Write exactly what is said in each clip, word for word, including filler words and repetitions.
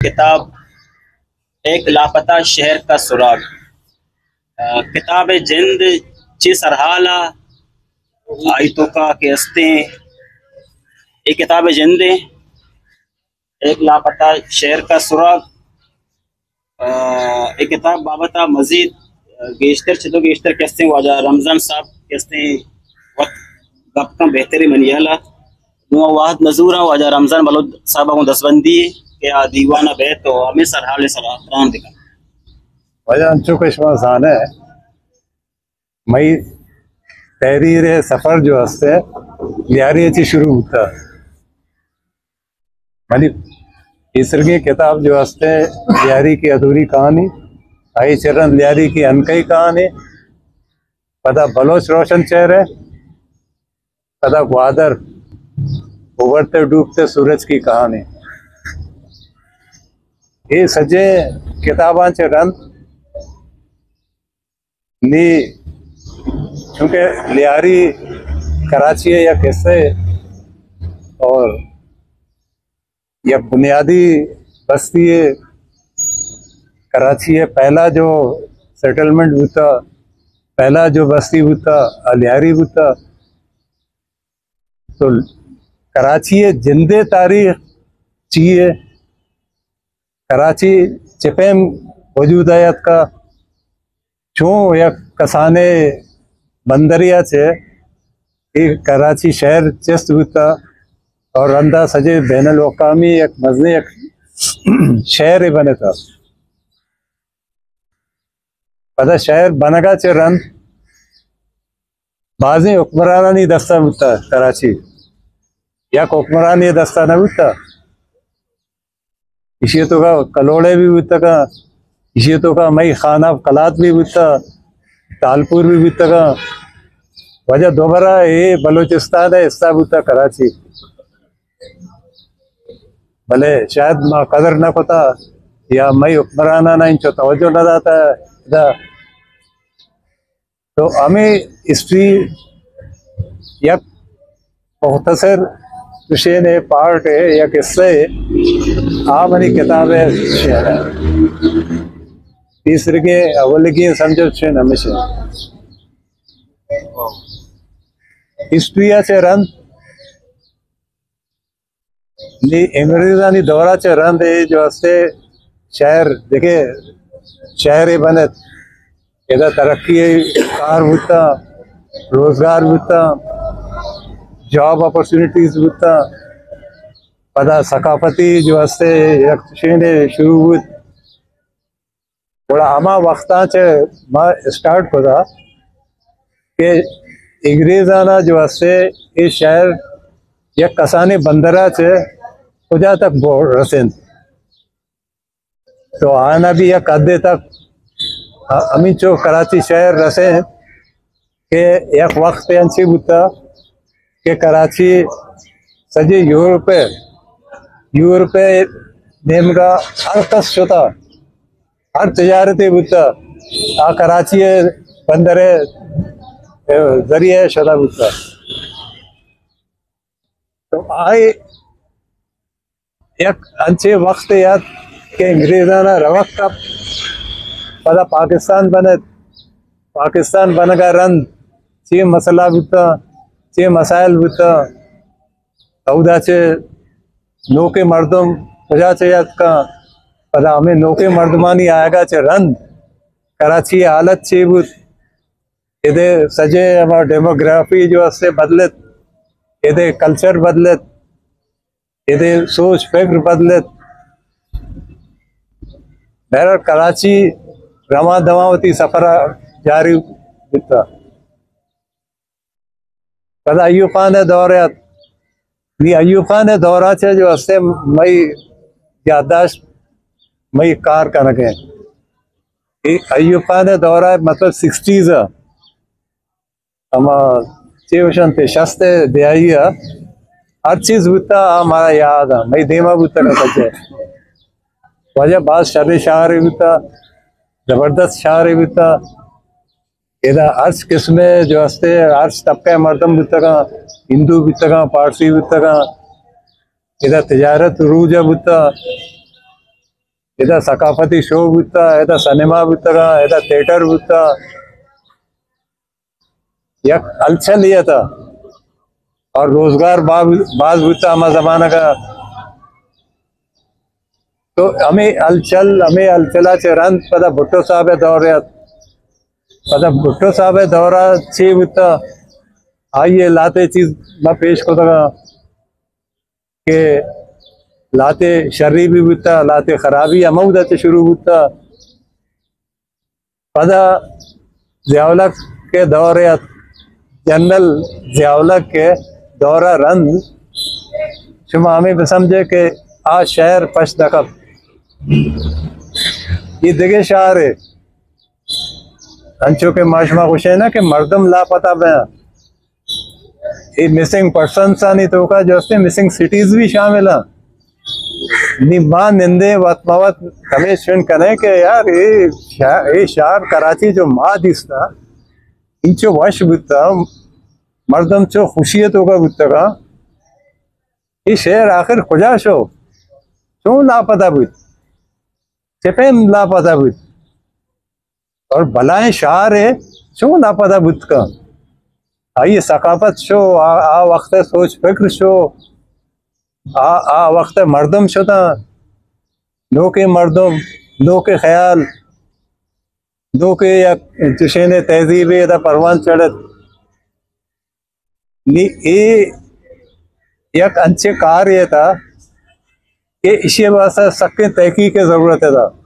किताब एक लापता शहर का सुराग। किताब जिंद ची सरहाला आयतों का के हस्ते ये किताब जिंद एक लापता शहर का सुराग। एक किताब बाबता मजीद गेस्टर चलो गेस्टर कहते वाजा रमजान साहब कहते वक्त गप का बेहतरी मनियाला नुआ वाहद नजूरा वाजा रमजान बलो साहब को दसबंदी के आ दीवाना बे तो हमें सरहाले सलाम दिखा वजह अंचो कश्मा साने मई तहरीर सफर जो हस्ते लियारी अच्छी शुरू होता मानी तीसरी किताब जो हस्ते लियारी की अधूरी कहानी आई चरण लियारी की अनकई कहानी पता बलोच रोशन चेहरे पता ग्वादर उभरते डूबते सूरज की कहानी ये सजे किताबांचे रंग नी क्योंकि लियारी कराची है या कैसे और यह बुनियादी बस्ती है कराची है। पहला जो सेटलमेंट होता पहला जो बस्ती होता लियारी होता तो कराची है जिंदे तारीख चाहिए कराची चिपेम वजूद आयत का चूँ या कसाने बंदरिया से एक कराची शहर चेस्ट होता और रंदा सजे बैन अल-अक़वामी एक मजने एक शहर बने था पता शहर बनगा चे रंद बाजी हुक्मरानी दस्ता होता कराची या हुक्मरानी दस्ता न होता इसी तो का कलोड़े भी होता का इसी तो का मई खाना कलात भी होता तालपुर भी होता का वजह दोबारा ये बलूचिस्तान है इस्ता होता कराची भले शायद माँ कदर न होता या मई हुक्मराना ना इन तवज्जो न दाता है तो हमें हिस्ट्री या मुख्तसर विषय ने पार्ट है या किस्से आप हमारी किताब है शेयर है तीसरे के अव्वल की समझो शेयर हमेशा हिस्ट्री से रंग नी अंग्रेजानी दौरा चे रंग है जो हस्ते शहर देखे शहर ही बने इधर तरक्की कार होता रोजगार होता जॉब अपॉर्चुनिटीज होता पता सकाफती जो हस्ते शुरू हुई थोड़ा हमा वक्ता चे माँ स्टार्ट होता कि अंग्रेजाना जो हस्ते ये शहर या कसाने बंदरा चे उजा तक रसें तो आना भी या कदे तक अमी चो कराची शहर रसे के एक वक्त अंशी होता के कराची सजे यूरोप यूरोप नेम का हर कस होता हर तजारती होता आ कराची बंदरे जरिए शदा होता तो आए एक अच्छे वक्त याद के अंग्रेजाना रवक का पता पाकिस्तान बने पाकिस्तान बनगा रंग चे मसला होता चे मसाइल होता औदा चे नौके मर्दम वजह से याद का पता हमें नौके मर्दमानी आएगा चे रंग कराची हालत चे बुत इधे सजे हमारा डेमोग्राफी जो उससे बदलत इधे कल्चर बदलत इधे सोच फिक्र बदलत मेरा कराची रमा दमावती सफरा जारी होता कदा अयूब खान दौरे ये अयूब खान दौरा चे जो हस्ते मई यादाश्त मई कार कनक है अयूब खान दौरा मतलब सिक्सटीज हम चेवशन पे शस्ते दियाई हर चीज बुता हमारा याद है मई देमा बुता का सच्चे वजह बात शर शार बुता जबरदस्त शार बुता इधर अर्श किस्म जो हस्ते अर्श तबका मर्दम बुता हिंदू बुता पारसी बुता इधर तजारत रूज बुता इधर सकाफती शो बुता, इधर सिनेमा बुता, इधर थिएटर बुता, यक अलचल लिया था और रोजगार बाज बुता हमारा जमाना का। तो हमें अलचल हमें अलचला चरंत पता भुट्टो साहब है दौरे पता भुट्टो साहब है दौरा ची बुता आइए लाते चीज मैं पेश को तक के लाते शर्री भी बुता लाते खराबी अमौदा से शुरू बुता पता ज़ियाउल हक के दौरे जनरल ज़ियाउल हक के दौरा रंद शुमा हमें समझे कि आ शहर पश दकब ये दिगे शहर है अंचो के माशमा खुश है ना कि मर्दम लापता बया ये मिसिंग पर्सन सा नहीं तो का जो मिसिंग सिटीज भी शामिल है निबा निंदे वतमवत हमें सुन करें कि यार ये ये शहर कराची जो माँ दिसता इंचो वश बुता मर्दम चो खुशियत होगा बुता का ये शहर आखिर खुजा शो क्यों लापता बुत चपेम लापता बुत और भलाएं शहर है क्यों लापता बुत का आइए सकाफत शो आ, आ वक्त सोच फिक्र शो आ आ वक्त मर्दम शुदा लो के मर्दम लो के ख्याल लो के या जशेन तहजीब दा परवान चढ़त नी ए एक अच्छे कार्य था कि इसी वास्ते सख्त तहकीक की जरूरत है था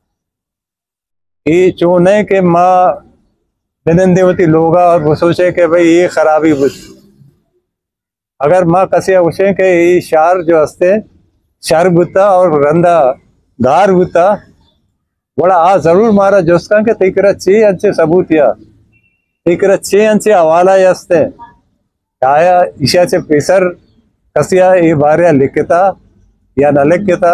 ये चोने के माँ बिनंदे होती लोगा और वो सोचे कि भाई ये खराबी बुझ अगर माँ कसे उसे के ये शार जो हस्ते शार बुता और रंदा गार बुता बड़ा आ जरूर मारा जोस्का के तिकरा छे अच्छे सबूत या तिकरा छे अच्छे हवाला हस्ते आया ईशा से पेसर कसिया ये बारे लिखता या न लिखता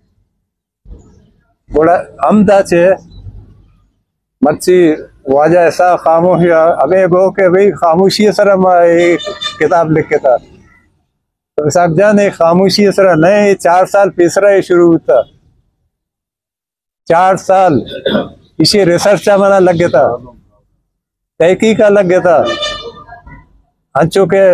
बड़ा अमदा छे मच्छी वाजा ऐसा खामोश अबे गो के भाई खामोशी सर ये किताब लिख के था तो साहब जान एक खामोशी सर नए चार साल तीसरा ये शुरू होता चार साल इसी रिसर्च का मना लग गया था तहकीक का लग गया था अंचो के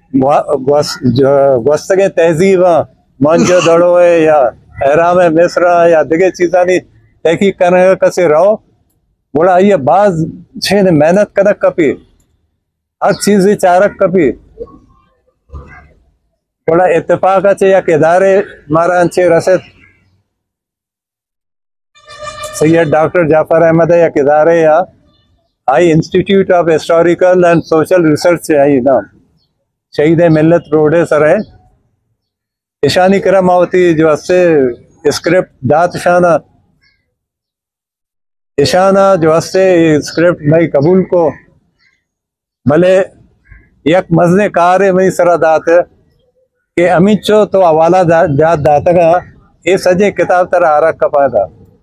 गोस्तगे तहजीब मंजो दड़ो है या एहराम मिस्र या दिगे चीज़ा नहीं तहकीक करने का कसे रहो बोला ये बाज छे ने मेहनत करक कपी हर चीज चारक कपी बोला इत्तेफाक अच्छे या किदारे मारा अच्छे रसद सैयद डॉक्टर जाफर अहमद है या किदारे या I institute of historical and social research से आई ना शहीद मिल्लत रोड है सर है ईशानी करमावती जो अस्से स्क्रिप्ट दात शाना ईशाना जो हस्ते स्क्रिप्ट मई कबूल को भले यक मजने कार है मई सरा दात है कि अमित चो तो हवाला जात दात का ये सजे किताब तरह आरक का पादा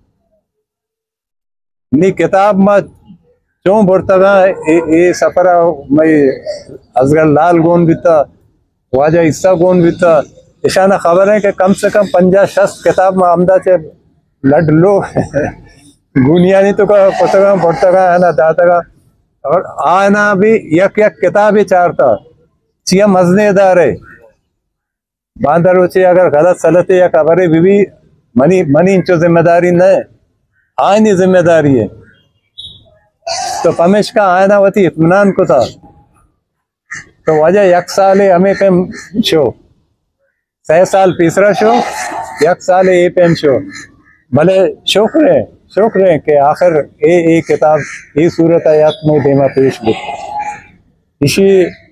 नी किताब में चो बुरतगा ये सफर मई असगर लाल गोन बीता वाजा हिस्सा गोन बीता ईशाना खबर है कि कम से कम पंजा शस्त किताब में आमदा से लड़ लो गुनियानी तो का पुस्तक पढ़ता है ना दाता का और आना भी यक यक किताब ही चारता चिया मजनेदार है बांधर उचे अगर गलत सलते या खबरें भी, भी मनी मनी इंचो जिम्मेदारी न आयनी जिम्मेदारी है तो पमेश का आयना वती इत्मीनान को था तो वजह यक साल हमें पेम शो सह साल तीसरा शो यक साल ये पेम शो भले शुक्र है शुक्र है कि आखिर ए ए किताब ये सूरत आयात में देमा पेश बुक इसी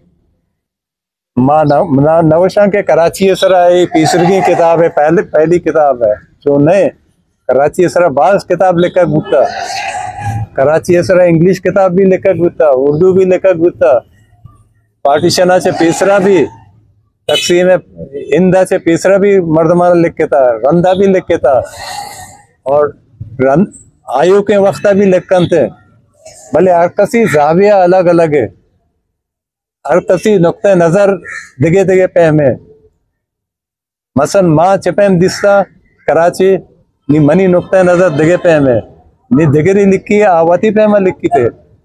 माँ नवशां के कराची सरा ये तीसरी किताब है पहले पहली किताब है जो नए कराची सरा बाज किताब लिखकर गुता कराची सरा इंग्लिश किताब भी लिखकर गुता उर्दू भी लिखकर गुता पार्टीशना से तीसरा भी तकसीम इंदा से तीसरा भी मर्दमाना लिख के था रंदा भी लिख के था और रन आयु के वक्त भी लिखन थे भले हर कसी जाविया अलग अलग है हर कसी नुक्ते नजर दिगे दिगे पे में मसन माँ चिपेम दिस्ता कराची नी मनी नुक्ता नजर दिगे पे में नी दिगरी लिखी आवती पे में लिखी थे।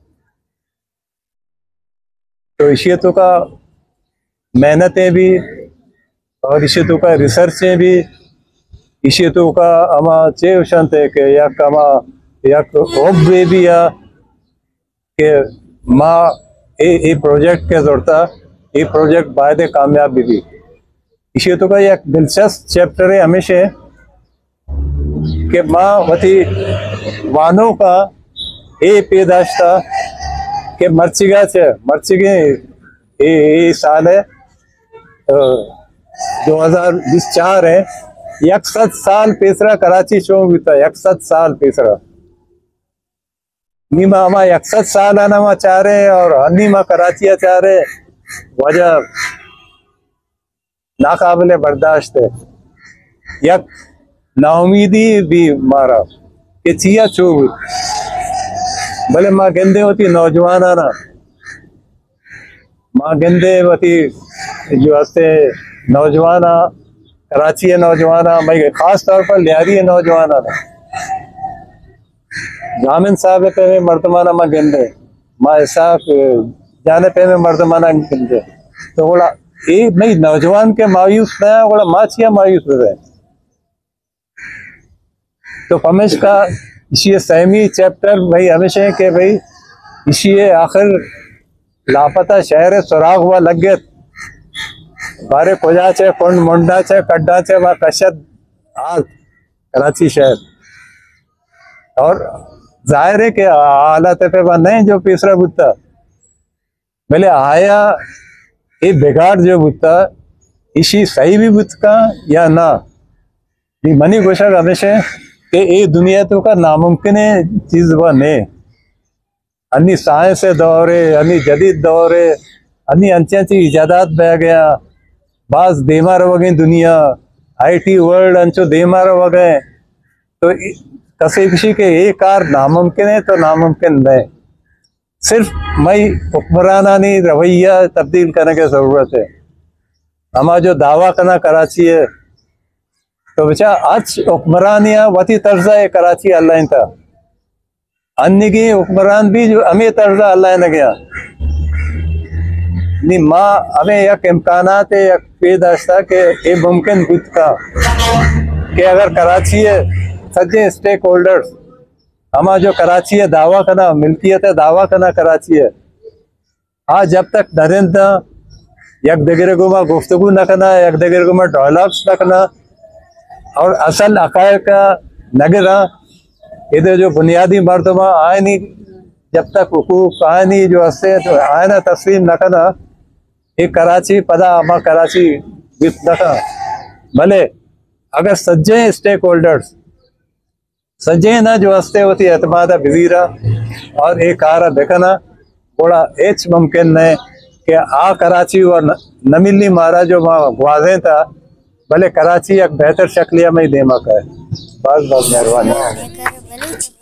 तो इसी तो का मेहनतें भी और इसी तो का रिसर्चें भी इसी तो का अमा चे उशंते के या कमा या होप वे भी या के माँ ए ए प्रोजेक्ट के जोड़ता ये प्रोजेक्ट बायदे कामयाबी भी इसी तो का एक दिलचस्प चैप्टर है हमेशा कि माँ वती वानों का ए पैदाश था कि मर्चिगा से मर्चिगे ये ये साल है दो हजार बीस चार है एक सत साल पेसरा कराची शो भी था एक सत साल पेसरा नीमा हमा एक सत साल आना मा चाह रहे और अन्नी मा कराची चाह रहे वजह नाकाबिले बर्दाश्त है यक नाउमीदी भी मारा कि चिया चूब भले माँ गेंदे होती नौजवान आना माँ गेंदे होती जो हंसते नौजवान कराची है नौजवान मैं खास तौर पर लियारी है नौजवान आना जामिन साहब पे में मर्दमाना माँ गेंदे माँ ऐसा जाने पे में मर्दमाना गेंदे तो बोला ये नहीं नौजवान के मायूस नया बोला माँ चिया मायूस रहे तो हमेश का इसी सहमी चैप्टर भाई हमेशा है कि भाई इसी आखिर लापता शहर सुराग हुआ लग गए बारे कोजा चे कुंड मुंडा चे कड्डा चे वह कशद आज कराची शहर और जाहिर है कि हालत पे वह नहीं जो तीसरा बुत्ता भले आया ये बिगाड़ जो बुत्ता इसी सही भी बुत का या ना ये मनी गोशा हमेशा कि ये दुनिया तो का नामुमकिन चीज वह ने अन्नी साइंस दौरे अन्नी जदीद दौरे अन्नी अंचे अंची इजादात बह गया बाज देमा रह गई दुनिया आईटी वर्ल्ड अंचो देमा रह गए तो कसे किसी के ये कार नामुमकिन है तो नामुमकिन नहीं सिर्फ मई हुक्मरानानी रवैया तब्दील करने की जरूरत है। हमारा जो दावा करना कराची है तो बेचा आज हुक्मरानिया वती तर्जा है कराची अल्लाह था अन्य की हुक्मरान भी जो हमें तर्जा अल्लाह ने गया नहीं माँ हमें एक इम्कानात है एक पेदाश्ता के ये मुमकिन बुत का कि अगर कराची है सज्जे स्टेक होल्डर्स हमारा जो कराची है दावा करना मिल्कियत है दावा करना कराची है हाँ जब तक नरेंद्र एक दगरे गुमा गुफ्तगू न करना एक दगरे गुमा डायलॉग्स न करना और असल अकाय का नगरा इधर जो बुनियादी मर्दमा आए नहीं जब तक हुकूक आए नहीं जो हंसते तो आए ना तस्लीम न करना ये कराची पदा अमा कराची वित न भले अगर सज्जे स्टेक होल्डर्स सज्जे ना जो हंसते होती एतमादा बिवीरा और एक आरा देखना बड़ा एच मुमकिन है कि आ कराची और न, न मिलनी मारा जो वहाँ वाजे था भले कराची एक बेहतर शक्लिया में ही देमा का है। बहुत बहुत मेहरबानी।